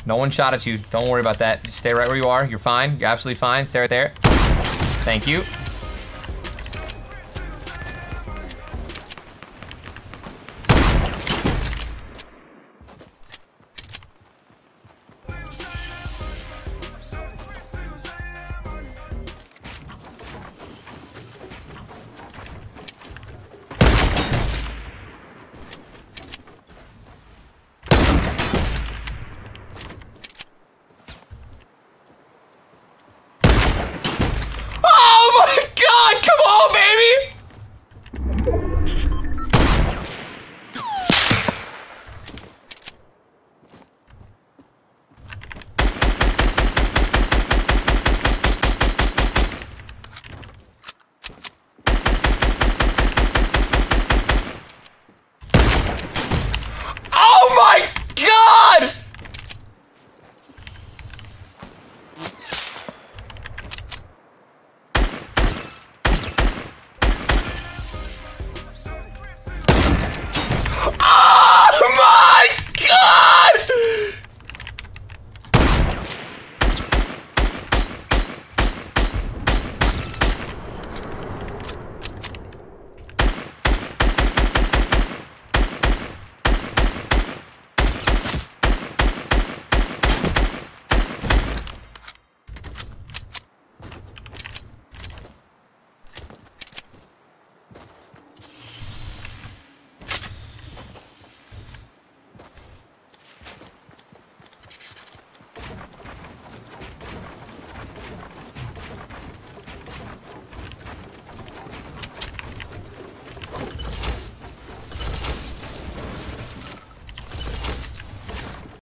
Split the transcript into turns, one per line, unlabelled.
No one shot at you. Don't worry about that. Just stay right where you are. You're fine. You're absolutely fine. Stay right there. Thank you.